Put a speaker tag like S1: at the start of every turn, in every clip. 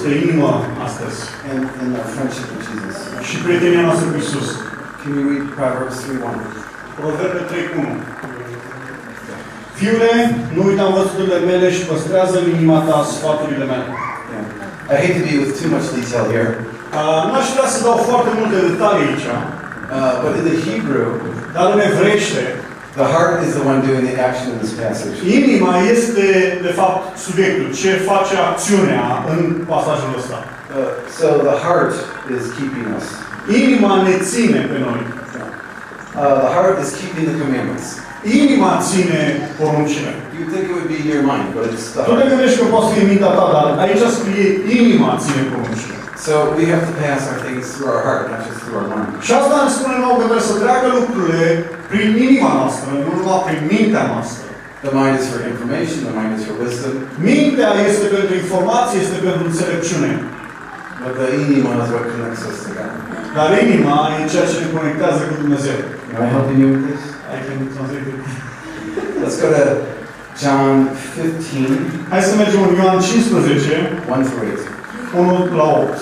S1: pe inimă astăzi.
S2: and our friendship with Jesus.
S1: Și prietenia noastră cu Iisus.
S2: Can you read Proverbs 3:1?
S1: Proverbe 3:1. Fiule, nu uita învățăturile mele și păstrează în inima ta sfaturile mele.
S2: I hate to be with too much detail here.
S1: N-aș vrea să dau foarte multe detalii aici.
S2: But in the Hebrew,
S1: dar în evreiește,
S2: the heart is the one doing the action in this passage.
S1: Inima este, de fapt, subiectul. Ce face acțiunea în pasajul ăsta.
S2: So the heart is keeping us.
S1: Inima ne ține pe noi.
S2: The heart is keeping the commandments.
S1: Inima ține poruncile.
S2: You think it would be in your mind, but it's the
S1: Tu te
S2: heart.
S1: gândești că poate fi în mintea ta, dar aici scrie inima ține poruncile.
S2: So we have to pass our things through our heart, not just through our mind.
S1: Și asta ne spune nouă că trebuie să treacă lucrurile prin inima noastră, nu numai prin mintea noastră.
S2: The mind is for information, the mind is for wisdom.
S1: Mintea este pentru informație, este pentru înțelepciune.
S2: But the inima is what connects us to God.
S1: Dar inima e ceea ce ne conectează cu Dumnezeu.
S2: Am I helping you with this?
S1: I can translate it.
S2: Let's go to John 15.
S1: Hai să mergem în Ioan 15,
S2: 1 through 8.
S1: 1 la 8.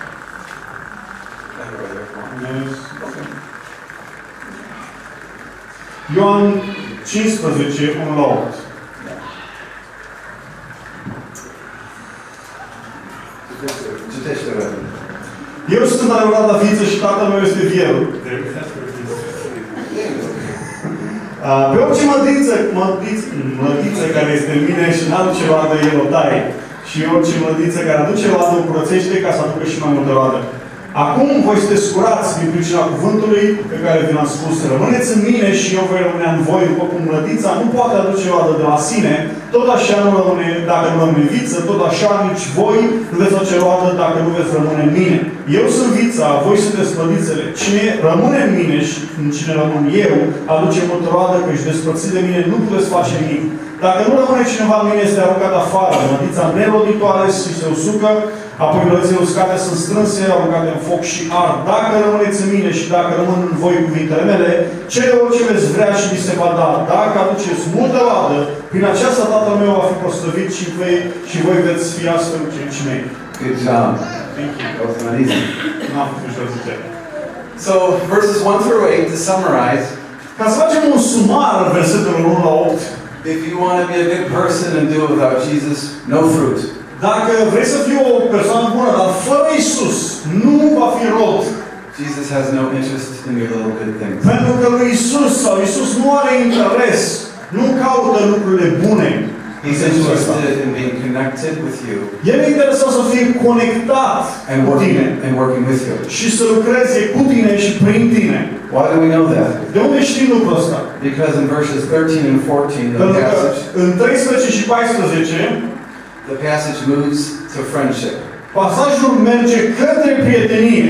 S1: Ioan 15, 1 la 8.
S2: Citește, repede.
S1: Eu sunt adevărata ființă și tatăl meu este viu. Pe orice mlădiță care este în mine și n-aduce roadă, el o taie. Și orice mlădiță care aduce roadă o curățește ca să aducă și mai multă roadă. Acum voi sunteți curați din pricina cuvântului pe care vi l-am spus. Rămâneți în mine și eu voi rămâne în voi, după cum mlădița nu poate aduce roadă de la sine, tot așa nu rămâne, dacă nu rămâne viță, tot așa nici voi nu veți face roadă dacă nu veți rămâne în mine. Eu sunt vița, voi sunteți mlădițele. Cine rămâne în mine și în cine rămân eu, aduce multă roadă, că și despărțit de mine nu puteți face nimic. Dacă nu rămâne cineva în mine, este aruncat afară. Mlădița neroditoare și se usucă, apoi mlădițele uscate sunt strânse, aruncate în foc și ard. Dacă rămâneți în mine și dacă rămân în voi cuvintele mele, cele orice veți vrea și vi se va da. Dacă aduceți multă roadă, prin aceasta Tatăl meu va fi proslăvit și voi veți fi astfel ucenicii mei.
S2: Good job.
S1: Thank you.
S2: That was not easy.
S1: N-am făcut ușor să zice.
S2: So, verses 1 through 8, to summarize,
S1: Ca să facem un sumar versetelor 1 la 8,
S2: if you want to be a good person and do it without Jesus, no fruit.
S1: dacă vrei să fii o persoană bună, dar fără Iisus, nu va fi rod.
S2: Jesus has no interest in your little good things.
S1: Pentru că lui Iisus sau Iisus nu are interes, nu caută lucrurile bune.
S2: He's interested in being connected with you
S1: El e interesat să fie conectat cu tine
S2: and working with you.
S1: și să lucreze cu tine și prin tine.
S2: Why do we know that?
S1: De unde știm lucrul ăsta?
S2: Because in verses 13 and 14,
S1: Pentru că în 13 și 14
S2: the passage moves to friendship.
S1: pasajul merge către prietenie.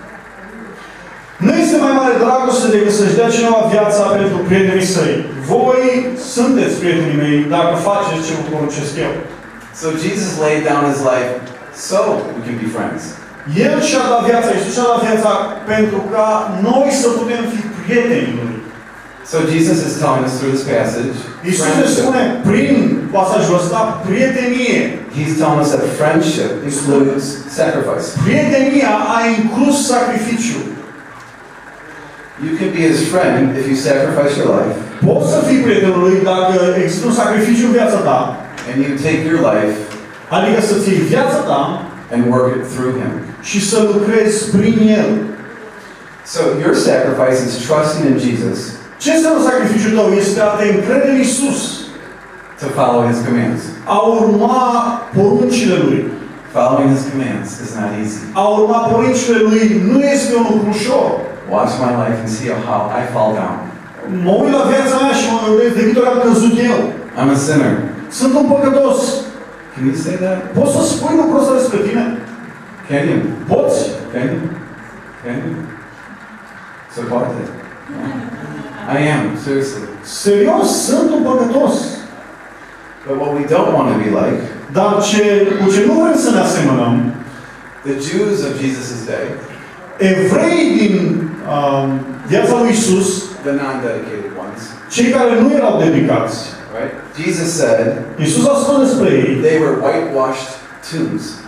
S1: Nu este mai mare dragoste decât să-și dea cineva viața pentru prietenii săi. Voi sunteți prietenii mei dacă faceți ce vă poruncesc eu.
S2: So Jesus laid down his life so we can be friends.
S1: El și-a dat viața, Iisus și-a dat viața pentru ca noi să putem fi prietenii Lui.
S2: So Jesus is telling us through this passage,
S1: Iisus ne spune prin pasajul ăsta prietenie.
S2: He's telling us that friendship includes sacrifice.
S1: Prietenia a inclus sacrificiu.
S2: You can be his friend if you sacrifice your life.
S1: Poți să fii prietenul lui dacă există un sacrificiu în viața ta.
S2: And you take your life
S1: Adică să-ți iei viața ta
S2: and work it through him.
S1: și să lucrezi prin el.
S2: So your sacrifice is trusting in Jesus.
S1: Ce înseamnă sacrificiul tău? Este a te încrede în Iisus.
S2: To follow his commands.
S1: A urma poruncile Lui.
S2: Following his commands is not easy.
S1: A urma poruncile Lui nu este un lucru ușor.
S2: Watch my life and see how I fall down.
S1: Mă uit la viața mea și mă gândesc de câte ori am căzut eu.
S2: I'm a sinner.
S1: Sunt un păcătos.
S2: Can you say that?
S1: Poți să spui lucrul ăsta despre tine?
S2: Can you?
S1: Poți?
S2: Can you? Can you? So poate. I am, seriously.
S1: Serios, sunt un păcătos.
S2: But what we don't want to be like,
S1: Dar cu ce nu vrem să ne asemănăm,
S2: the Jews of Jesus' day,
S1: evreii din viața lui Iisus,
S2: the non-dedicated ones,
S1: cei care nu erau dedicați,
S2: right? Jesus said
S1: Iisus a spus despre ei,
S2: they were whitewashed tombs.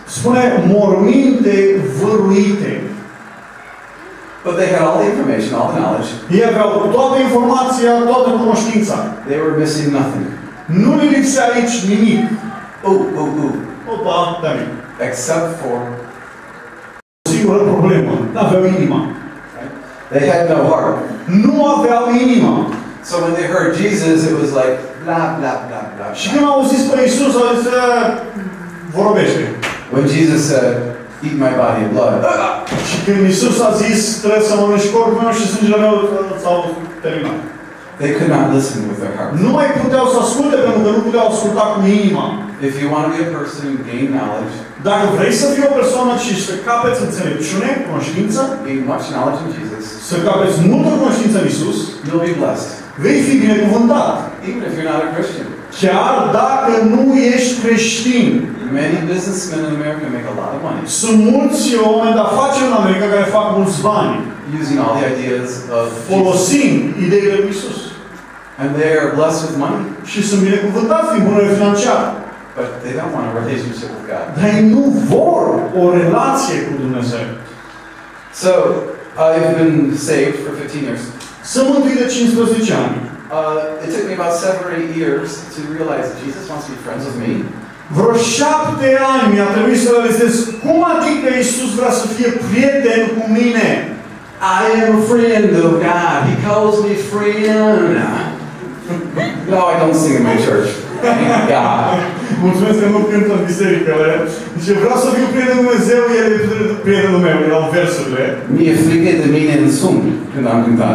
S1: Spune morminte văruite.
S2: But they had all the information, all the knowledge.
S1: Ei aveau toată informația, toată cunoștința.
S2: They were missing nothing.
S1: Nu le lipsea aici nimic. Opa, David.
S2: Except for
S1: O singură problemă. N-aveau inima.
S2: they had no heart.
S1: Nu aveau inima.
S2: So when they heard Jesus, it was like blah blah blah blah.
S1: Și când au auzit pe Iisus, au zis, vorbește.
S2: When Jesus said, "Eat my body and blood,"
S1: Și când Iisus a zis, trebuie să mănânci corpul meu și sângele meu, s-au terminat.
S2: they could not listen with their heart.
S1: Nu mai puteau să asculte pentru că nu puteau asculta cu inima.
S2: If you want to be a person who gain knowledge,
S1: Dacă vrei să fii o persoană și să capeți înțelepciune, cunoștință,
S2: gain much knowledge in Jesus,
S1: să capeți multă cunoștință în Iisus,
S2: you'll be blessed.
S1: vei fi binecuvântat.
S2: Even if you're not a Christian.
S1: Chiar dacă nu ești creștin.
S2: Many businessmen in America make a lot of money.
S1: Sunt mulți oameni de afaceri în America care fac mulți bani.
S2: Using all the ideas of Jesus.
S1: Folosind ideile lui Iisus.
S2: And they are blessed with money.
S1: Și sunt binecuvântați din bunăre financiară.
S2: But they don't want a relationship with God.
S1: Dar ei nu vor o relație cu Dumnezeu.
S2: So, I've been saved for 15 years.
S1: Sunt mântuit de 15 ani.
S2: It took me about 7 or 8 years to realize that Jesus wants to be friends with me.
S1: Vreo 7 ani mi-a trebuit să realizez cum adică Iisus vrea să fie prieten cu mine.
S2: I am a friend of God. He calls me friend. No, I don't sing in my church. Thank God.
S1: Mulțumesc că nu cânt în bisericăle. Deci vreau să fiu prieten cu Dumnezeu, El e prietenul meu, erau versurile.
S2: Mi-e frică de mine în somn când am cântat.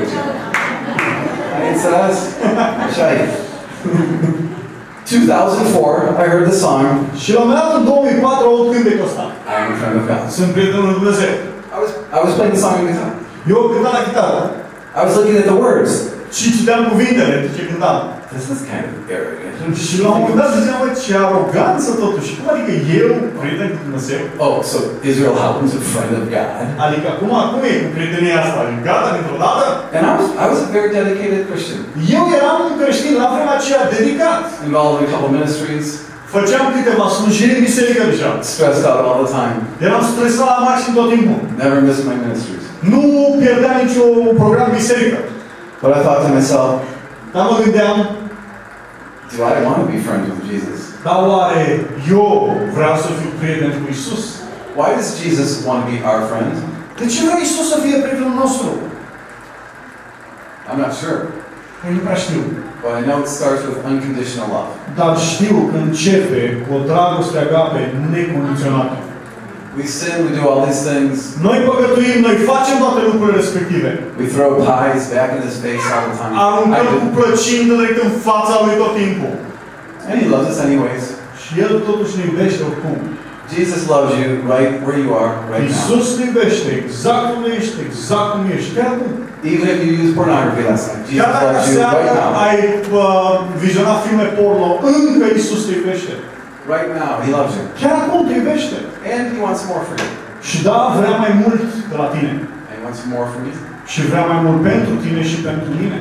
S2: Ai înțeles? Așa e. 2004, I heard the song.
S1: Și la un moment dat, în 2004, aud cântecul ăsta.
S2: I am a friend of God.
S1: Sunt prietenul lui Dumnezeu.
S2: I was playing the song on the guitar.
S1: Eu cântam la chitară.
S2: I was looking at the words.
S1: Și citeam cuvintele de ce cântam.
S2: This is kind of arrogant.
S1: Și la un moment dat ziceam, mă, ce aroganță totuși. Cum adică eu, prieten cu Dumnezeu?
S2: Oh, so Israel Houghton's a friend of God.
S1: Adică cum e cu prietenia asta? Gata, dintr-o dată?
S2: And I was a very dedicated Christian.
S1: Eu eram un creștin la vremea aceea dedicat.
S2: Involved in a couple ministries.
S1: Făceam câteva slujiri în biserică deja.
S2: Stressed out all the time.
S1: Eram stresat la maxim tot timpul.
S2: Never missed my ministries.
S1: Nu pierdeam niciun program biserică.
S2: But I thought to myself,
S1: Dar mă gândeam,
S2: do I want to be friends with Jesus?
S1: dar oare eu vreau să fiu prieten cu Iisus?
S2: Why does Jesus want to be our friend?
S1: De ce vrea Iisus să fie prietenul nostru?
S2: I'm not sure.
S1: Eu nu prea știu.
S2: But I know it starts with unconditional love.
S1: Dar știu că începe cu o dragoste agape necondiționată.
S2: We sin, we do all these things.
S1: Noi păcătuim, noi facem toate lucrurile respective.
S2: We throw pies back in his face all the time.
S1: Aruncăm cu plăcinte direct în fața lui tot timpul.
S2: And he loves us anyways.
S1: Și El totuși ne iubește oricum.
S2: Jesus loves you right where you are right now.
S1: Iisus te iubește exact cum ești, exact cum ești. Chiar acum.
S2: Even if you used pornography last night, Jesus
S1: Chiar dacă
S2: loves you
S1: seara
S2: right now.
S1: ai vizionat filme porno, încă Iisus te iubește.
S2: Right now, he loves you.
S1: Chiar acum te iubește.
S2: And he wants more for you.
S1: Și da, vrea mai mult de la tine.
S2: And he wants more for me.
S1: Și vrea mai mult pentru tine și pentru mine.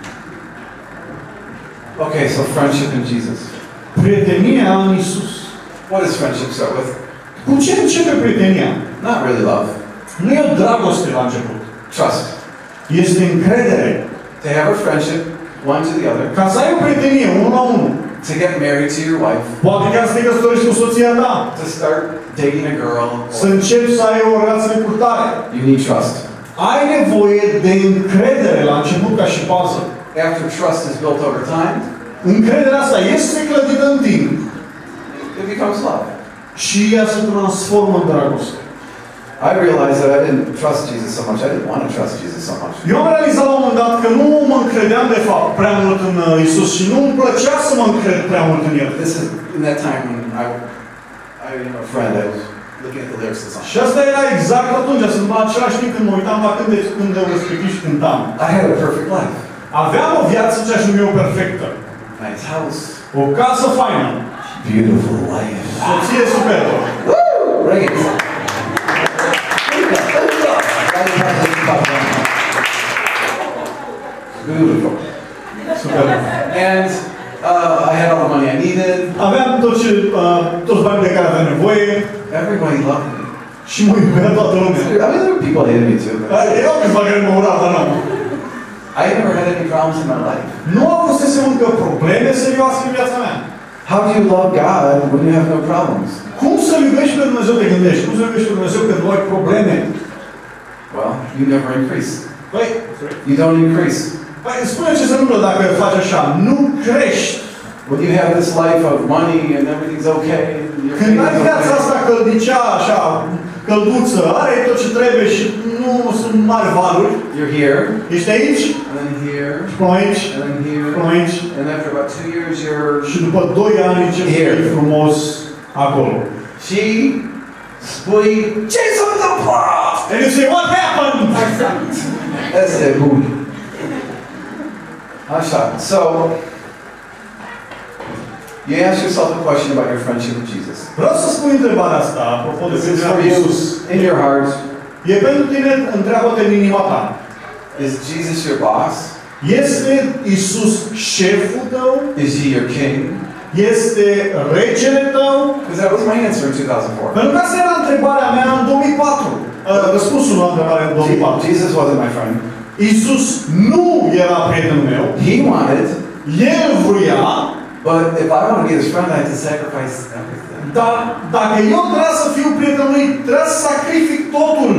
S2: Okay, so friendship in Jesus.
S1: Prietenia în Iisus.
S2: What does friendship start with?
S1: Cu ce începe prietenia?
S2: Not really love.
S1: Nu e o dragoste la început.
S2: Trust.
S1: Este încredere.
S2: To have a friendship, one to the other.
S1: Ca să ai o prietenie, unul la unul.
S2: To get married to your wife.
S1: Poate chiar să te căsătorești cu soția ta.
S2: To start dating a girl.
S1: Să începi să ai o relație de purtare.
S2: You need trust.
S1: Ai nevoie de încredere la început ca și bază.
S2: After trust is built over time,
S1: Încrederea asta este clădită în timp.
S2: it becomes love.
S1: Și ea se transformă în dragoste.
S2: I realized that I didn't trust Jesus so much. I didn't want to trust Jesus so much.
S1: Eu am realizat la un moment dat că nu mă încredeam de fapt prea mult în Iisus și nu îmi plăcea să mă încred prea mult în El.
S2: This is in that time when I a friend, I was looking at the lyrics of the song.
S1: Și asta era exact atunci, sunt în același timp când mă uitam la cântecul respectiv și cântam.
S2: I had a perfect life.
S1: Aveam o viață ce aș numi eu perfectă.
S2: Nice house.
S1: O casă faină.
S2: Beautiful life.
S1: Soție superbă.
S2: Woo! Right. Beautiful.
S1: Superbă.
S2: And I had all the money I needed.
S1: Aveam toți banii de care aveam nevoie.
S2: everybody loved me.
S1: Și mă iubea toată lumea.
S2: I mean, there were people that hated me too. But
S1: Erau câțiva care mă urau, dar nu.
S2: I never had any problems in my life.
S1: Nu au fost încă probleme serioase în viața mea.
S2: How do you love God when you have no problems?
S1: Cum să-L iubești pe Dumnezeu, te gândești? Cum să-L iubești pe Dumnezeu când nu ai probleme?
S2: Well, you never increase.
S1: Păi,
S2: You don't increase.
S1: păi spune ce se întâmplă dacă faci așa. Nu crești.
S2: When you have this life of money and everything's okay, and your
S1: Când ai
S2: family's
S1: viața
S2: okay,
S1: asta căldicea, așa, călduță, are tot ce trebuie și nu sunt mari valuri,
S2: you're here,
S1: ești aici,
S2: and then here,
S1: și până aici,
S2: and then here,
S1: și până aici,
S2: and after about 2 years, you're
S1: și după 2 ani începi să
S2: Here.
S1: fii frumos acolo.
S2: și spui ce s-a întâmplat?
S1: And you say, what happened?
S2: That's it. Boom. Așa. So you ask yourself a question about your friendship with Jesus.
S1: Vreau să spun întrebarea asta, apropo de
S2: This is
S1: prietenia
S2: for
S1: cu
S2: you
S1: Iisus.
S2: in your heart.
S1: E pentru tine, întreabă-te în inima ta.
S2: Is Jesus your boss?
S1: Este Iisus șeful tău?
S2: Is he your king?
S1: Este regele tău?
S2: Because that was my answer in 2004.
S1: Pentru că asta era întrebarea mea în 2004. Răspunsul la întrebarea în 2004.
S2: Jesus wasn't my friend.
S1: Iisus nu era prietenul meu.
S2: He wanted,
S1: El vrea,
S2: but if I want to be his friend, I have to sacrifice everything.
S1: dar dacă eu trebuia să fiu prietenul lui, trebuia să sacrific totul.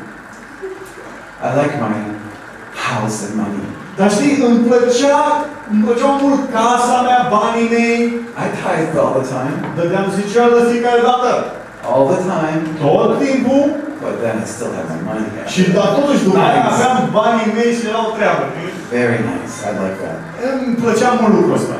S2: I like my house and money.
S1: Dar știi, îmi plăcea mult casa mea, banii mei.
S2: I tithed all the time.
S1: Dădeam zicea de fiecare dată.
S2: All the time.
S1: Tot timpul.
S2: But then I still have my money.
S1: Și dar totuși după aia
S2: Nice.
S1: aveam banii mei și era o treabă.
S2: Very nice. I like that.
S1: Îmi plăcea mult lucrul ăsta.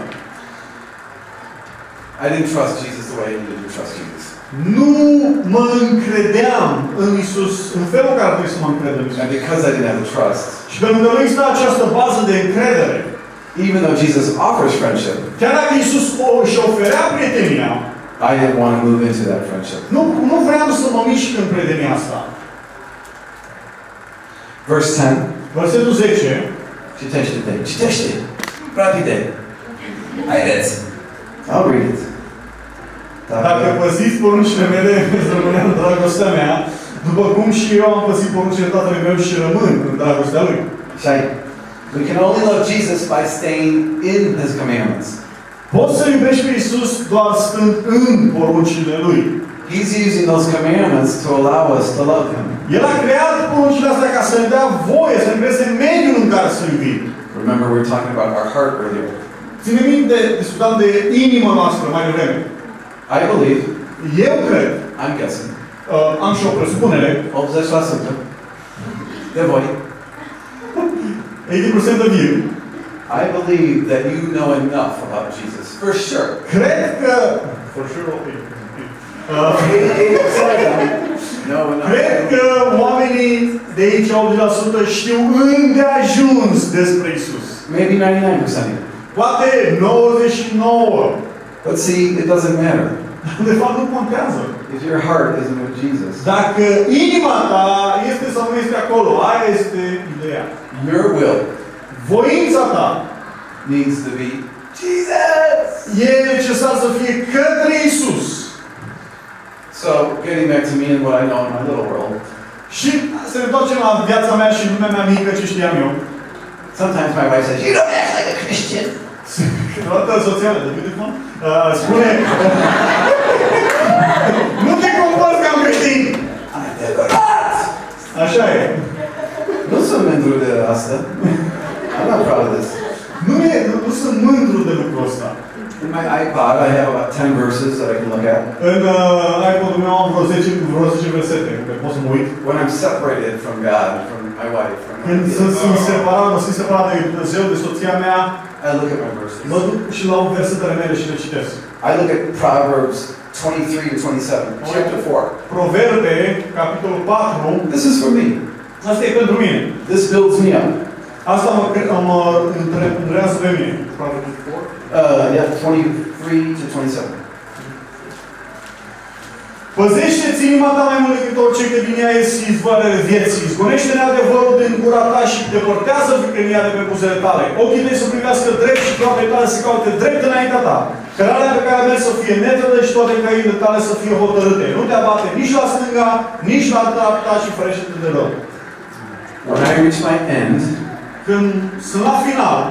S2: I didn't trust Jesus the way I needed to trust Jesus.
S1: Nu mă încredeam în Isus în felul care trebuie să mă încred în Isus.
S2: And because I didn't have the trust,
S1: Și pentru că nu exista această bază de încredere,
S2: even though Jesus offers friendship,
S1: chiar dacă Isus își oferea prietenia,
S2: I didn't want to move into that friendship.
S1: nu vreau să mă mișc în prietenia asta.
S2: Verse 10.
S1: Versetul 10.
S2: Citește-te. Citește. Rapide. Haideți. I'll read it.
S1: Dacă păziți poruncile mele, veți rămâne în dragostea mea, după cum și eu am păzit poruncile Tatălui meu și rămân în dragostea Lui.
S2: We can only love Jesus by staying in His commandments.
S1: Poți să iubești pe Iisus doar stând în poruncile Lui.
S2: He's using those commandments to allow us to love Him.
S1: El a creat poruncile astea ca să ne dea voie, să ne creeze mediul în care să iubim.
S2: Remember, we were talking about our heart earlier.
S1: Ține minte, discutam de inima noastră mai devreme.
S2: I believe,
S1: Eu cred,
S2: I'm guessing,
S1: am și o presupunere,
S2: 80% de voi,
S1: 80% of you,
S2: I believe that you know enough about Jesus. For sure.
S1: cred că, for sure, okay.
S2: 80% know enough.
S1: Cred că oamenii de aici, 80%, știu îndeajuns despre Isus.
S2: Maybe 99%.
S1: Poate 99.
S2: But see, it doesn't matter.
S1: De fapt, nu contează.
S2: If your heart isn't with Jesus,
S1: Dacă inima ta este sau nu este acolo, aia este ideea.
S2: your will
S1: Voința ta
S2: needs to be Jesus.
S1: e necesar să fie către Isus.
S2: So, getting back to me and what I know in my little world,
S1: Și să ne întoarcem la viața mea și lumea mea mică, ce știam eu.
S2: sometimes my wife says, "You don't act like a Christian."
S1: Câteodată soția mea, de beautiful, spune nu te comporți ca un creștin. Așa e.
S2: Nu sunt mândru de asta. I'm not proud of this.
S1: Nu sunt mândru de lucrul ăsta.
S2: In my iPod, I have about 10 verses that I can look at.
S1: În iPod-ul meu am vreo 10 versete pe care pot să mă uit.
S2: When I'm separated from God, from my wife, from my
S1: Când
S2: kids,
S1: sunt separat, mă simt separat de Dumnezeu, de soția mea,
S2: I look at my verses.
S1: mă duc și la versetele mele și le citesc.
S2: I look at Proverbs 23 to 27, chapter 4.
S1: Proverbe, capitolul 4,
S2: This is for me.
S1: asta e pentru mine.
S2: This builds me up.
S1: Asta mă întrează pe mine. Proverbe 4.
S2: Yeah, 23 to 27.
S1: Păzește-ți inima ta mai mult decât orice, că din ea ies izvoarele vieții. Izgonește-ne adevărul din gura ta și depărtează viclenia de pe buzele tale. Ochii tăi să privească drept și toate tale să caute drept înaintea ta. Cărarea pe care a mers să fie netedă și toate căile tale să fie hotărâte. Nu te abate nici la stânga, nici la dreapta și ferește-te de rău.
S2: When I reach my end,
S1: Când sunt la final,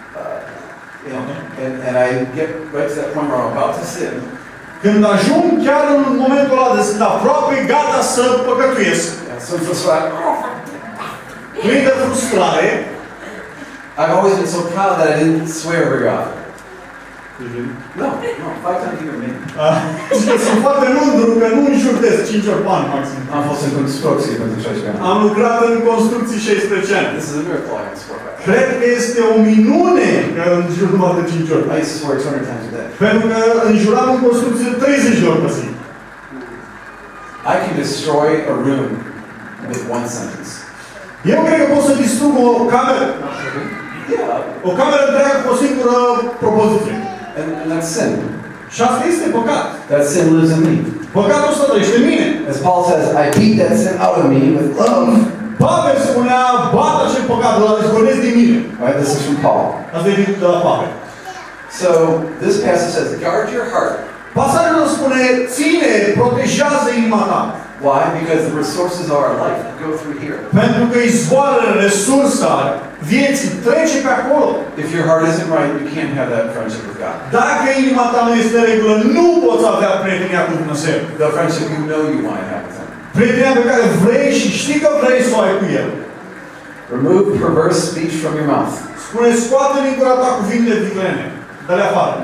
S2: and I get right to that point where I'm about to sin,
S1: când ajung chiar în momentul ăla de sunt aproape gata să păcătuiesc,
S2: sunt frustrat.
S1: plin de frustrare,
S2: I've always been so proud that I didn't swear very often. No, 5 times a year maybe.
S1: sunt foarte mândru că nu înjurtesc 5 ori pe an maxim.
S2: Am fost în construcție pentru 16 ani.
S1: Am lucrat în construcții 16 ani.
S2: This is a miracle I can swear by.
S1: Cred că este o minune că înjur numai de 5 ori.
S2: I used to swear 200 times a day.
S1: Pentru că înjuram în construcție 30 de ori pe zi.
S2: I can destroy a room with one sentence.
S1: Eu cred că pot să distrug o cameră.
S2: Yeah.
S1: O cameră întreagă cu o singură propoziție.
S2: And that's sin.
S1: Și asta este păcat.
S2: That sin lives in me.
S1: Păcatul ăsta trăiește în mine.
S2: As Paul says, I beat that sin out of me with love.
S1: Pavel spunea, bat acel păcat, îl izgonesc din mine.
S2: Right? This is from Paul.
S1: Asta e de la Pavel.
S2: So this passage says, guard your heart.
S1: Pasajul spune, ține, protejează inima ta.
S2: Why? Because the resources of our life go through here.
S1: Pentru că izvoarele, resursa vieții trece pe acolo.
S2: If your heart isn't right, you can't have that friendship with God.
S1: Dacă inima ta nu este în regulă, nu poți avea prietenia cu Dumnezeu.
S2: The friendship you know you want to have with Him.
S1: Prietenia pe care vrei și știi că vrei să o ai cu El.
S2: Remove perverse speech from your mouth.
S1: Spune, scoate din gura ta cuvinte viclene. Dă-le afară.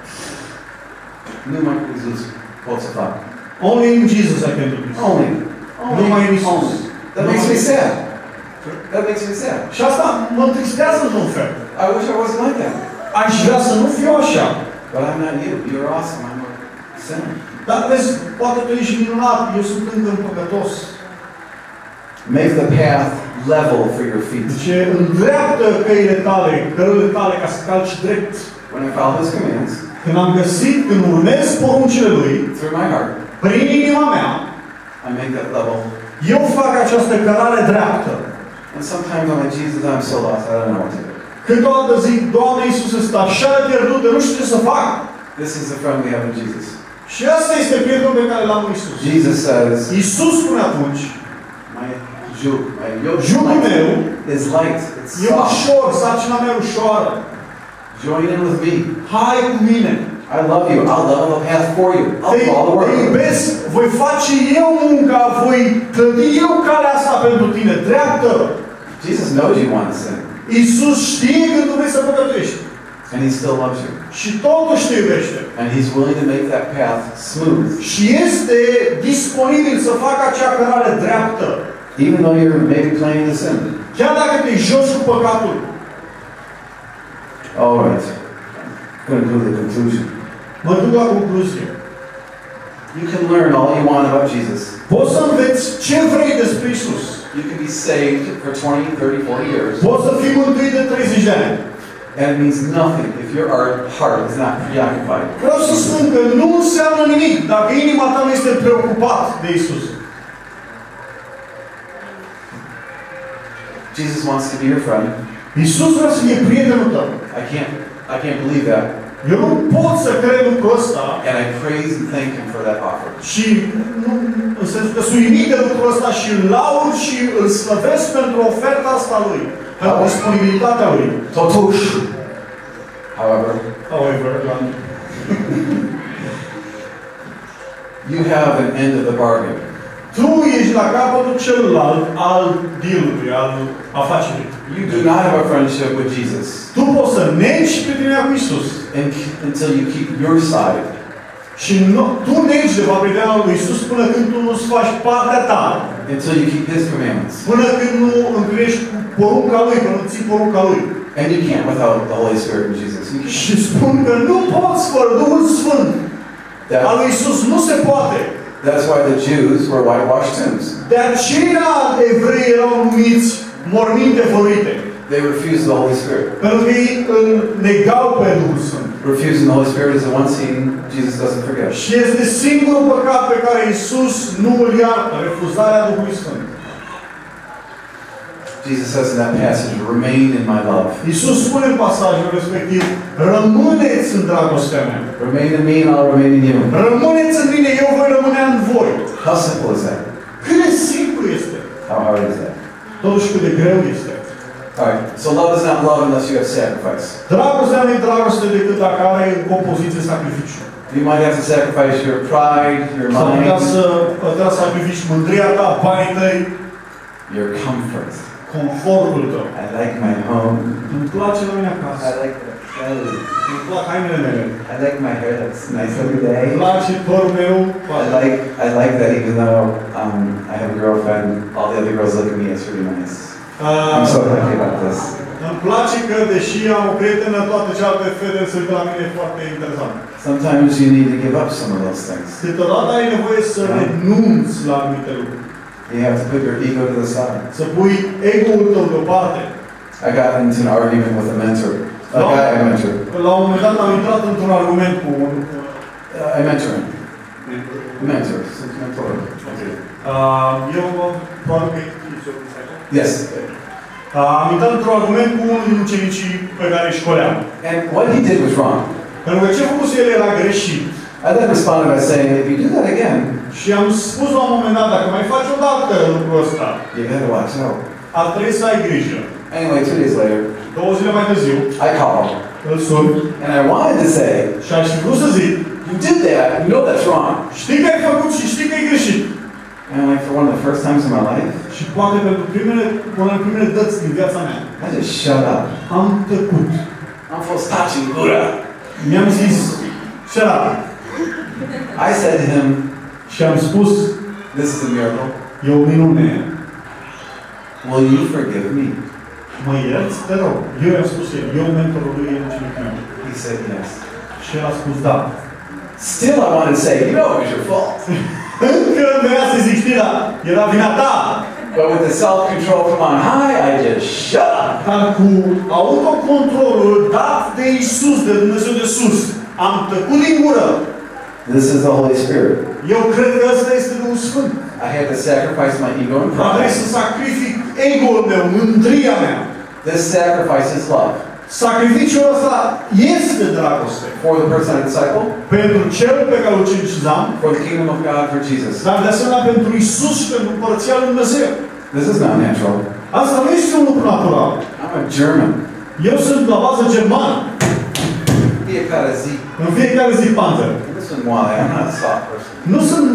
S2: Nu mai Iisus pot să fac.
S1: Only in Jesus I can do this.
S2: Only.
S1: Numai în Iisus.
S2: That makes me sad. That makes me sad.
S1: Și asta mă întristează într-un fel.
S2: I wish I wasn't like that.
S1: Aș vrea să nu fiu așa.
S2: But I'm not you. You're awesome. I'm a sinner.
S1: Dar vezi, poate tu ești minunat, eu sunt încă păcătos.
S2: Make the path level for your feet.
S1: Deci îndreaptă căile tale, cărările tale ca să calci drept.
S2: When I follow His commands,
S1: Când am găsit, când urmez poruncile Lui,
S2: through my heart,
S1: prin inima mea,
S2: I make that level.
S1: eu fac această cărare dreaptă.
S2: And sometimes I'm like, Jesus, I'm so lost. I don't know what to do.
S1: Câteodată zic, Doamne Iisuse, sunt așa de pierdut, de nu știu ce să fac.
S2: This is the friend we have in Jesus.
S1: Și asta este prietenul pe care l-am în Iisus.
S2: Jesus says,
S1: Iisus spune atunci,
S2: my yoke
S1: jugul meu
S2: is light. It's
S1: e
S2: soft.
S1: ușor, sarcina mea ușoară.
S2: Join in with me.
S1: Hai cu mine.
S2: I love you. I'll level the path for you. I'll do all the
S1: Te
S2: work.
S1: iubesc, voi face eu munca, voi clădi eu calea asta pentru tine, dreaptă.
S2: Jesus knows you want to sin.
S1: Iisus știe că tu vrei să păcătuiești.
S2: And He still loves you.
S1: Și totuși te iubește.
S2: And He's willing to make that path smooth.
S1: Și este disponibil să facă acea cărare dreaptă.
S2: Even though you're maybe planning to sin.
S1: Chiar dacă te joci cu păcatul.
S2: All right. I'm going to do the conclusion.
S1: Mă duc la concluzie.
S2: You can learn all you want about Jesus.
S1: Poți să înveți ce vrei despre Iisus.
S2: You can be saved for 20, 30, 40 years.
S1: Poți să fii mântuit de 30 de ani.
S2: And it means nothing if your heart is not preoccupied.
S1: Vreau să spun că nu înseamnă nimic dacă inima ta nu este preocupat de Iisus.
S2: Jesus wants to be your friend.
S1: Iisus vrea să fie prietenul tău.
S2: I can't believe that.
S1: Eu nu pot să cred lucrul ăsta.
S2: And I praise and thank Him for that offer.
S1: Și în sensul că sunt uimit de lucrul ăsta și îl laud și îl slăvesc pentru oferta asta lui. Pentru disponibilitatea lui.
S2: Totuși, however, you have an end of the bargain.
S1: Tu ești la capătul celălalt al deal-ului, al afacerii.
S2: You do not have a friendship with Jesus
S1: Tu poți să negi prietenia cu Iisus.
S2: until you keep your side.
S1: Și tu negi de fapt prietenia lui Iisus până când tu nu-ți faci partea ta.
S2: Until you keep His commandments.
S1: Până când nu împlinești porunca lui, până nu ții porunca lui.
S2: And you can't without the Holy Spirit and Jesus.
S1: Și spun că nu poți fără Duhul Sfânt al lui Iisus. Nu se poate.
S2: That's why the Jews were whitewashed tombs.
S1: De aceea evreii erau numiți morminte fărite.
S2: They refused the Holy Spirit.
S1: Pentru că ei îl negau pe Duhul Sfânt.
S2: Refusing the Holy Spirit is the one sin Jesus doesn't forgive.
S1: Și este singurul păcat pe care Iisus nu îl iartă, refuzarea Duhului Sfânt.
S2: Jesus says in that passage, remain in my love.
S1: Iisus spune în pasajul respectiv, rămâneți în dragostea mea.
S2: Remain in me and I'll remain in you.
S1: Rămâneți în mine, eu voi rămâne în voi.
S2: How simple is that?
S1: Cât de simplu este.
S2: How hard is that?
S1: Totuși cât de greu este.
S2: Alright, so love is not love unless you have sacrifice.
S1: Dragostea nu e dragoste decât dacă are în compoziție sacrificiu.
S2: You might have to sacrifice your pride, your
S1: S-ar putea
S2: mind,
S1: să sacrifici mândria ta, banii tăi,
S2: your comfort.
S1: confortul tău.
S2: I like my home.
S1: Îmi place la mine acasă.
S2: I like the clothes.
S1: Îmi plac hainele mele.
S2: I like my hair that's nice every day.
S1: Îmi place părul meu.
S2: I like that even though I have a girlfriend, all the other girls look at me, it's really nice. I'm so happy about this.
S1: Îmi place că, deși am o prietenă, toate celelalte fete se uită la mine, e foarte interesant.
S2: Sometimes you need to give up some of those things.
S1: Câteodată ai nevoie să renunți la anumite lucruri.
S2: You have to put your ego to the side.
S1: Să pui ego-ul tău deoparte.
S2: I got into an argument with a mentor. A guy I mentor.
S1: La un moment dat am intrat într-un argument cu un...
S2: I mentor him. Mentor. Mentor. Okay.
S1: Eu probabil că
S2: Yes.
S1: am intrat într-un argument cu unul din ucenicii pe care îi școleam.
S2: And what he did was wrong.
S1: Pentru că ce a făcut el era greșit.
S2: I then responded by saying, if you do that again,
S1: Și am spus la un moment dat, dacă mai faci o dată lucrul ăsta,
S2: you better watch out.
S1: ar trebui să ai grijă.
S2: Anyway, 2 days later,
S1: 2 zile mai târziu,
S2: I called.
S1: îl sun
S2: And I wanted to say,
S1: și aș fi vrut să zic,
S2: you did that, you know that's wrong.
S1: știi că ai făcut și știi că e greșit.
S2: And like for one of the first times in my life,
S1: Și poate pentru una din primele dăți din viața mea,
S2: I just shut up.
S1: am tăcut.
S2: I'm full touching Buddha.
S1: Mi-am zis, shut up.
S2: I said to him,
S1: Și am spus,
S2: this is a miracle.
S1: e o minune.
S2: Will you forgive me?
S1: Mă ierți? Te rog. Eu i-am spus el, eu mentorul lui, el ucenicul meu.
S2: He said yes.
S1: Și el a spus da.
S2: Still I wanted to say, you know it was your fault.
S1: Încă venea să zic, știi, dar era vina ta.
S2: But with the self-control from on high, I just shut up.
S1: Dar cu autocontrolul dat de Iisus, de Dumnezeu de sus, am tăcut din gură.
S2: This is the Holy Spirit.
S1: Eu cred că ăsta este Duhul Sfânt.
S2: I had to sacrifice my ego and
S1: Dar trebuie
S2: pride.
S1: să sacrific ego-ul meu, mândria mea.
S2: This sacrifice is love.
S1: Sacrificiul ăsta este dragoste.
S2: For the person I disciple,
S1: Pentru cel pe care îl ucenicizam,
S2: for the kingdom of God, for Jesus.
S1: dar de asemenea pentru Iisus și pentru Împărăția lui Dumnezeu.
S2: This is not natural.
S1: Asta nu este un lucru natural.
S2: I'm a German.
S1: Eu sunt la bază germană.
S2: Fiecare zi.
S1: În fiecare zi panzer.
S2: Listen, Wally, I'm not a soft person.
S1: Nu sunt...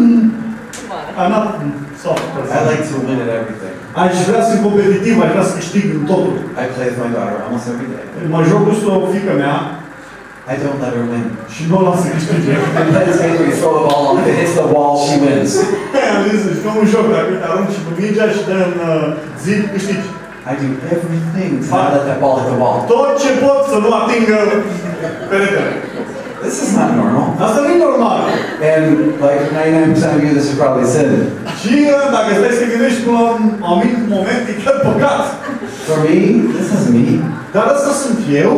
S1: I'm not soft person.
S2: I like to win at everything.
S1: Aș vrea să fiu competitiv, aș vrea să câștig în totul.
S2: I play with my daughter almost every day.
S1: Mă joc cu fiica mea
S2: I don't let her win.
S1: și nu o las să câștige.
S2: I play this game where you throw the ball, if it hits the wall, she wins.
S1: Am zis, jucăm un joc, dacă te arunci cu mingea și dă în zid, câștigi.
S2: I do everything to not let that ball hit the wall.
S1: Tot ce pot să nu atingă peretele.
S2: This is not normal.
S1: Asta nu e normal.
S2: And like 99% of you, this is probably sin.
S1: Și dacă stai să te gândești până la un anumit moment, e chiar păcat.
S2: For me, this is me.
S1: Dar asta sunt eu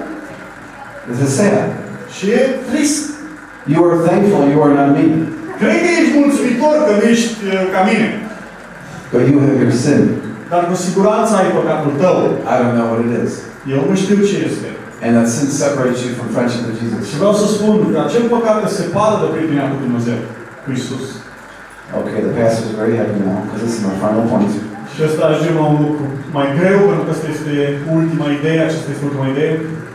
S2: This is sad.
S1: și e trist.
S2: You are thankful you are not me.
S1: Cred că ești mulțumitor că nu ești ca mine.
S2: But you have your sin.
S1: Dar cu siguranță ai păcatul tău.
S2: I don't know what it is.
S1: Eu nu știu ce este.
S2: And that sin separates you from friendship with Jesus.
S1: Și vreau să spun că acel păcat te separă de prietenia cu Dumnezeu, cu Iisus.
S2: Okay, the pastor is very happy now because this is my final point.
S1: Și ăsta ajungem la un lucru mai greu, pentru că asta este ultima idee, aceasta este ultima idee.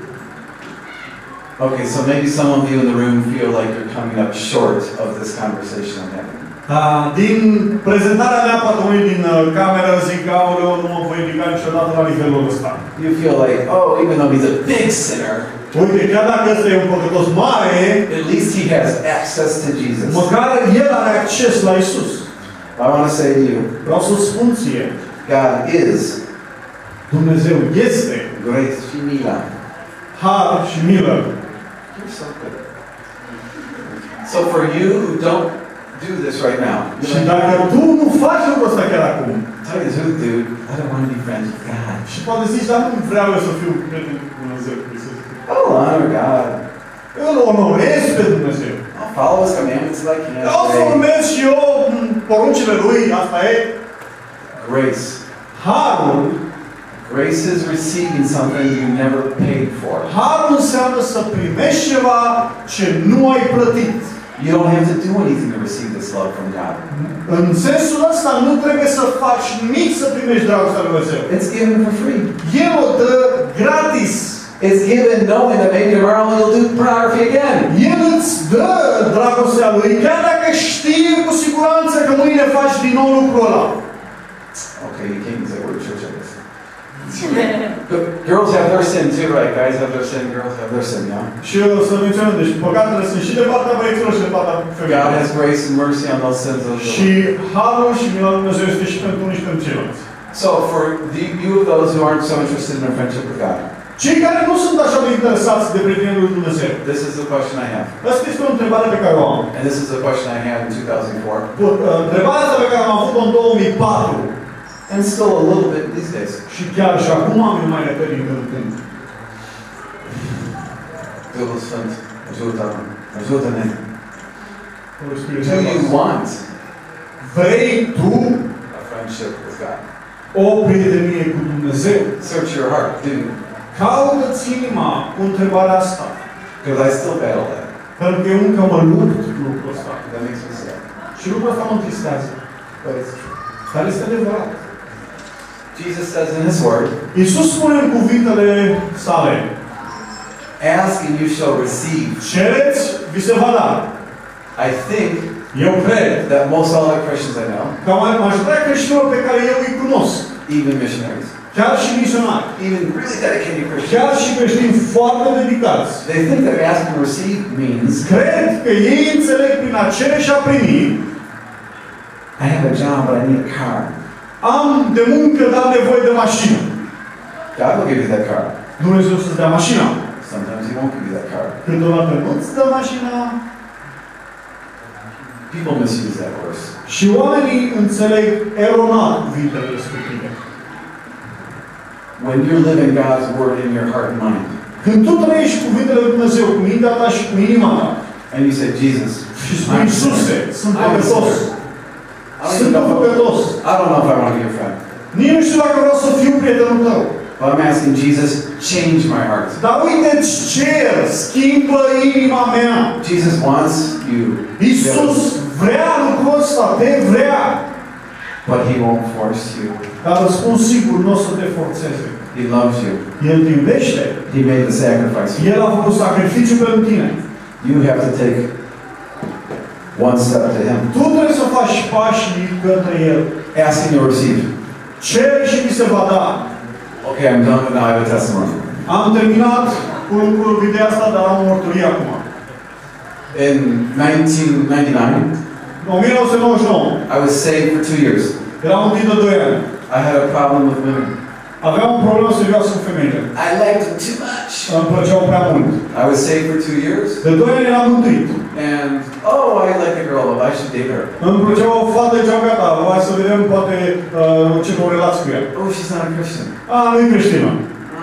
S2: Okay, so maybe some of you in the room feel like you're coming up short of this conversation I'm having.
S1: Din prezentarea mea, poate unii din cameră zic că aoleu, nu mă voi ridica niciodată la nivelul ăsta.
S2: You feel like, oh, even though he's a big sinner,
S1: Uite, chiar dacă ăsta e un păcătos mare,
S2: at least he has access to Jesus.
S1: măcar el are acces la Iisus.
S2: I want to say to you,
S1: Vreau să spun ție,
S2: God is
S1: Dumnezeu este
S2: grace și mila.
S1: har și milă.
S2: You're so good. So for you who don't do this right now,
S1: Și dacă tu nu faci lucrul ăsta chiar acum,
S2: tell you the truth, dude, I don't want to be friends with God.
S1: și poate zici, dar nu vreau eu să fiu prieten cu Dumnezeu, cu Iisus.
S2: I will honor God.
S1: Îl onorez pe Dumnezeu.
S2: I'll follow His commandments like He
S1: Vreau să
S2: has.
S1: urmez și eu poruncile Lui, asta e.
S2: Grace.
S1: Harul,
S2: Grace is receiving something you never paid for.
S1: harul înseamnă să primești ceva ce nu ai plătit.
S2: You don't have to do anything to receive this love from God.
S1: În sensul ăsta nu trebuie să faci nimic să primești dragostea lui Dumnezeu.
S2: It's given for free.
S1: El o dă gratis.
S2: It's given knowing that maybe tomorrow you'll do pornography again.
S1: El îți dă dragostea lui, chiar dacă știe cu siguranță că mâine faci din nou lucrul ăla.
S2: Okay, you can't use that word in church, I guess. But girls have their sin too, right? Guys have their sin, girls have their sin, yeah?
S1: Și eu să menționez, deci păcatele sunt și de partea băieților și de partea
S2: God
S1: femeilor.
S2: has grace and mercy on those sins of the
S1: Și harul și mila lui Dumnezeu este și pentru unii și pentru ceilalți.
S2: So for you of those who aren't so interested in a friendship with God,
S1: Cei care nu sunt așa de interesați de prietenii lui Dumnezeu.
S2: this is the question I have.
S1: Asta este o întrebare pe care o am.
S2: And this is the question I had in 2004.
S1: Întrebarea asta pe care am avut-o în 2004
S2: And still a little bit these days.
S1: și chiar și acum am mai repet din când în când.
S2: Duhul Sfânt, ajută-mă, ajută-ne. Do
S1: Do
S2: you want
S1: Vrei tu
S2: a friendship with God?
S1: o prietenie cu Dumnezeu?
S2: Search your heart, do you?
S1: Caută-ți inima cu întrebarea asta.
S2: Because I still battle that.
S1: Pentru că eu încă mă lupt cu lucrul ăsta.
S2: That makes me sad.
S1: Și lucrul ăsta mă întristează.
S2: But it's true.
S1: Dar este adevărat.
S2: Jesus says in His Word,
S1: Iisus spune în cuvintele sale,
S2: ask and you shall receive.
S1: cereți, vi se va da.
S2: I think
S1: Eu cred
S2: that most all the Christians I know,
S1: că majoritatea creștinilor pe care eu îi cunosc,
S2: even missionaries,
S1: chiar și misionari,
S2: even really dedicated Christians,
S1: chiar și creștini foarte dedicați,
S2: they think that ask and receive means
S1: cred că ei înțeleg prin a cere și a primi,
S2: I have a job but I need a car.
S1: am de muncă, dar am nevoie de mașină.
S2: God will give you that car.
S1: Dumnezeu să-ți dea mașina.
S2: Sometimes He won't give you that car.
S1: Câteodată nu-ți dă mașina.
S2: People misuse that verse.
S1: Și oamenii înțeleg eronat cuvintele respective.
S2: When you're living God's Word in your heart and mind,
S1: Când tu trăiești cuvintele lui Dumnezeu cu mintea ta și cu inima ta
S2: and you say, Jesus,
S1: și spui, Iisuse, sunt
S2: I'm a
S1: păcătos,
S2: sinner.
S1: sunt păcătos,
S2: I don't know if I want to be your friend.
S1: nici nu știu dacă vreau să fiu prietenul tău.
S2: But I'm asking Jesus, change my heart.
S1: Dar uite-ți cer, schimbă inima mea.
S2: Jesus wants you.
S1: Iisus vrea lucrul ăsta, te vrea.
S2: But He won't force you.
S1: Dar răspund sigur, nu o să te forțeze.
S2: He loves you.
S1: El te iubește.
S2: He made the sacrifice.
S1: El a făcut sacrificiu pentru tine.
S2: You have to take one step to Him.
S1: Tu trebuie să faci pașii către El.
S2: Ask and you'll receive.
S1: Cere și vi se va da.
S2: Okay, I'm done, but now I have a testimony.
S1: Am terminat cu ideea asta, dar am o mărturie acum.
S2: In 1999,
S1: În 1999,
S2: I was saved for 2 years.
S1: eram un timp de 2 ani.
S2: I had a problem with women.
S1: Aveam o problemă serioasă cu femeile.
S2: I liked them too much.
S1: Îmi plăceau prea mult.
S2: I was saved for 2 years,
S1: De 2 ani eram mântuit.
S2: and I like a girl. I should date her.
S1: Îmi plăcea o fată, ziceam, gata, hai să vedem poate ce o relație cu ea.
S2: Oh, she's not a Christian.
S1: Nu e creștină.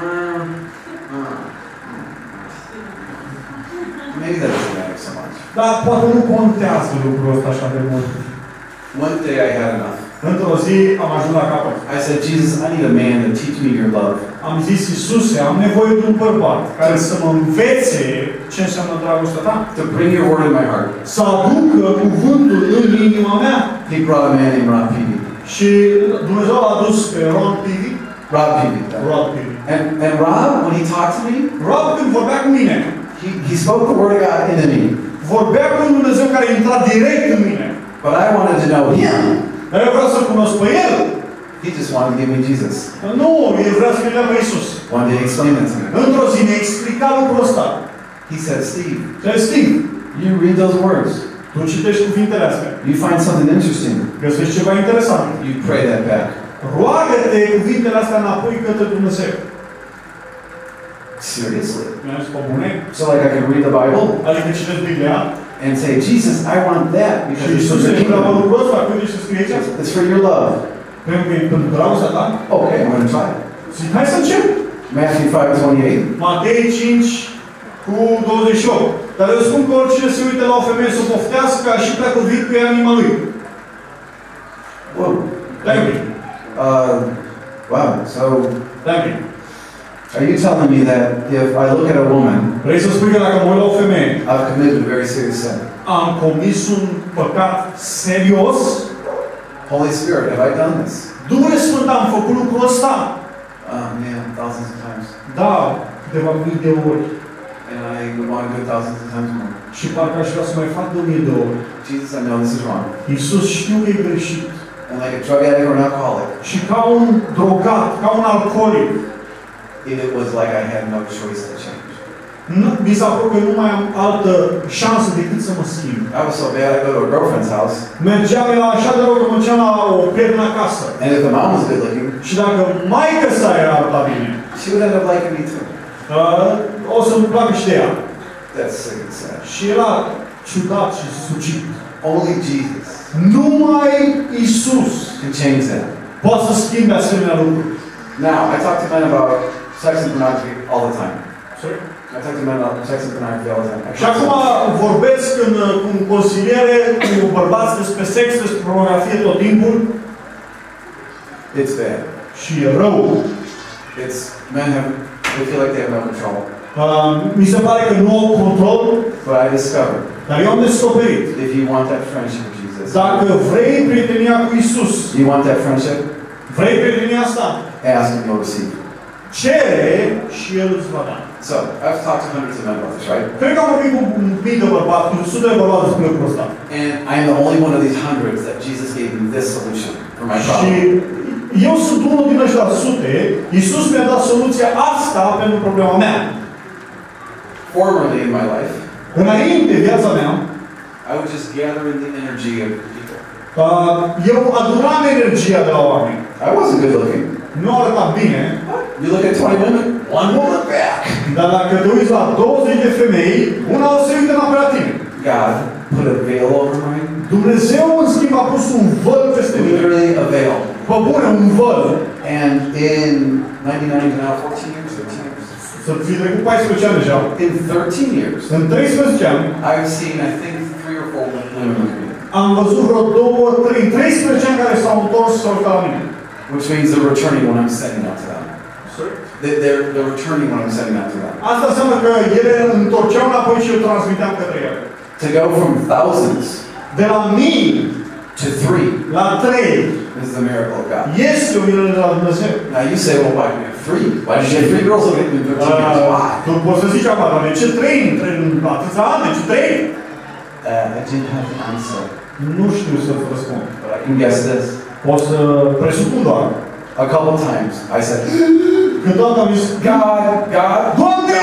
S2: Maybe that doesn't matter so much.
S1: Dar poate nu contează lucrul ăsta așa de mult.
S2: One day I had enough.
S1: Într-o zi am ajuns la capăt.
S2: I said, Jesus, I need a man to teach me your love.
S1: Am zis, Iisuse, am nevoie de un bărbat care să mă învețe ce înseamnă dragostea ta.
S2: To bring your word in my heart.
S1: Să aducă cuvântul în inima mea.
S2: He brought a man named Ron Peavy.
S1: Și Dumnezeu l-a adus pe Ron Peavy.
S2: Rob Peavy.
S1: Rod Peavy.
S2: And Rob, when he talked to me,
S1: Rob, când vorbea cu mine,
S2: he spoke the word of God into me.
S1: vorbea cu un Dumnezeu care intra direct în mine.
S2: But I wanted to know him.
S1: Dar eu vreau să cunosc pe El.
S2: He just wanted to give me Jesus.
S1: Nu, El vrea să-mi dea pe Iisus.
S2: One day he explained it to me.
S1: Într-o zi mi-a explicat lucrul ăsta.
S2: He said, Steve,
S1: Steve,
S2: you read those words.
S1: tu citești cuvintele astea.
S2: You find something interesting.
S1: Găsești ceva interesant.
S2: You pray that back.
S1: Roagă-te cuvintele astea înapoi către Dumnezeu.
S2: Seriously?
S1: Mi-am zis, pe bune?
S2: So like I could read the Bible
S1: Adică citesc Biblia
S2: and say, Jesus, I want that
S1: și
S2: because it's for
S1: Iisus
S2: your
S1: îmi dă
S2: kingdom.
S1: lucrul ăsta, când ești să scrie aici?
S2: It's for your love.
S1: Pentru dragostea ta?
S2: Okay, I'm going to try it.
S1: Zic, hai să încep.
S2: Matthew 5:28.
S1: Matei 5, cu 28. Dar eu spun că oricine se uită la o femeie să o poftească, și pleacă vit cu ea în inima lui.
S2: Whoa.
S1: Thank you.
S2: Wow. So,
S1: Thank you.
S2: are you telling me that if I look at a woman,
S1: Vrei să spui că dacă mă uit la o femeie,
S2: I've committed a very serious sin?
S1: am comis un păcat serios?
S2: Holy Spirit, have I done this?
S1: Duhul Sfânt, am făcut lucrul ăsta?
S2: Man, thousands of times.
S1: Da, câteva mii de ori.
S2: And I would want to do it thousands of times more.
S1: Și parcă aș vrea să mai fac de 1000 de ori.
S2: Jesus, I know this is wrong.
S1: Iisus, știu că e greșit.
S2: And like a drug addict or an alcoholic,
S1: Și ca un drogat, ca un alcoolic,
S2: it was like I had no choice to change.
S1: mi s-a părut că nu mai am altă șansă decât să mă schimb.
S2: I was so bad, I go to a girlfriend's house,
S1: Mergeam la așa de rău că mergeam la o prietenă acasă.
S2: and if the mom was good looking,
S1: Și dacă maică sa era la bine,
S2: she would end up liking me too.
S1: o să-mi placă și de ea.
S2: That's sick and sad.
S1: Și era ciudat și sucit.
S2: Only Jesus
S1: Numai Iisus
S2: can change that.
S1: poate să schimbe asemenea lucruri.
S2: Now, I talk to men about sex and pornography all the time.
S1: Sorry?
S2: I talk to men about sex and pornography all the time.
S1: Și acum vorbesc cu consiliere cu bărbați despre sex, despre pornografie tot timpul.
S2: It's bad.
S1: Și e rău.
S2: It's men they feel like they have no control.
S1: Mi se pare că nu au control,
S2: But I discovered
S1: dar eu am descoperit.
S2: if you want that friendship with Jesus,
S1: Dacă vrei prietenia cu Iisus,
S2: you want that friendship,
S1: vrei prietenia asta,
S2: ask and you'll receive.
S1: cere și El îți va da.
S2: So, I've talked to hundreds of men about this, right?
S1: Cred că am vorbit cu mii de bărbați, cu sute de bărbați despre lucrul ăsta.
S2: And I'm the only one of these hundreds that Jesus gave me this solution for my
S1: Și
S2: problem.
S1: eu sunt unul din ăștia sute. Iisus mi-a dat soluția asta pentru problema mea.
S2: Formerly in my life,
S1: Înainte viața mea,
S2: I would just gather in the energy of people.
S1: eu adunam energia de la oameni.
S2: I wasn't good looking.
S1: Nu arătam bine,
S2: You look at 20 women, one will look back.
S1: dar dacă te uiți la 20 de femei, una o să se uită înapoi la tine.
S2: God put a veil over mine.
S1: Dumnezeu, în schimb, a pus un văl peste mine.
S2: Literally a veil.
S1: Pe bune, un văl.
S2: And in 99 to now, 14 years, 13 years.
S1: Să fi trecut 14 ani deja.
S2: In 13 years,
S1: În 13 ani,
S2: I've seen, I think, 3 or 4 women look at me.
S1: am văzut vreo 2, 3, 13 ani care s-au întors și s-au uitat la mine.
S2: Which means they're returning when I'm sending out to them.
S1: Sorry?
S2: They're returning when I'm sending out to them.
S1: Asta înseamnă că ele întorceau înapoi și eu transmiteam către ele.
S2: To go from thousands
S1: De la mii
S2: to 3
S1: la 3
S2: is the miracle of God.
S1: este o minune de la Dumnezeu.
S2: Now you say, well, why do you have 3? Why did you have 3 girls look at me in 13 years? Why?
S1: Tu poți să zici acum, dar de ce 3 în atâția ani? De ce 3?
S2: I didn't have the answer,
S1: Nu știu să-ți răspund.
S2: but I can guess this.
S1: O să presupun doar.
S2: A couple times I said,
S1: Câteodată am zis,
S2: God,
S1: Doamne!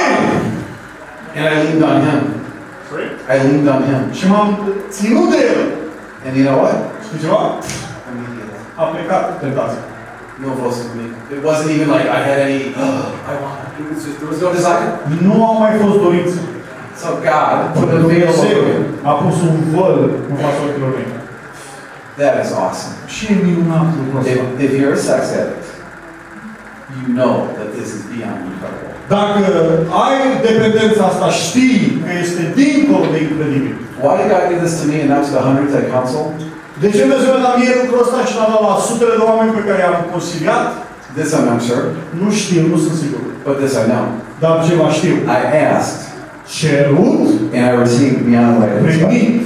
S2: and I leaned on Him.
S1: Sorry?
S2: I leaned on Him.
S1: Și m-am ținut de El.
S2: And you know what?
S1: Știi ceva?
S2: Immediately.
S1: A plecat tentația.
S2: No voice from me. It wasn't even like I had any, I want it. It was just, there was no desire.
S1: Nu au mai fost dorințe.
S2: So God put a veil
S1: Dumnezeu
S2: over me.
S1: a pus un văl în fața ochilor mei.
S2: That is awesome.
S1: Și e minunat lucrul ăsta.
S2: If you're a sex addict, you know that this is beyond incredible.
S1: Dacă ai dependența asta, știi că este dincolo de incredibil.
S2: Why did God give this to me and not to the hundreds I counsel?
S1: De ce Dumnezeu mi-a dat mie lucrul ăsta și n-a dat la sutele de oameni pe care i-am consiliat?
S2: This I'm not sure,
S1: Nu știu, nu sunt sigur.
S2: but this I know.
S1: Dar ceva știu.
S2: I asked
S1: Cerut,
S2: and I received beyond what I could expect.
S1: primit,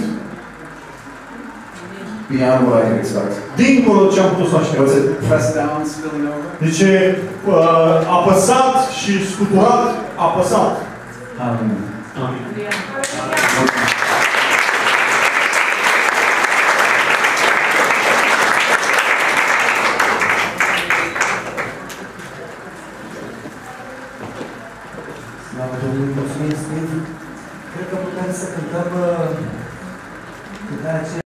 S2: Beyond what I could expect.
S1: dincolo de ce am putut să aștept.
S2: Was it pressed down, spilling over?
S1: Deci apăsat și scuturat, apăsat.
S2: Amen.
S1: Amin.
S3: Slavă Domnului, mulțumim, Steve. Cred că putem să cântăm cântarea aceea.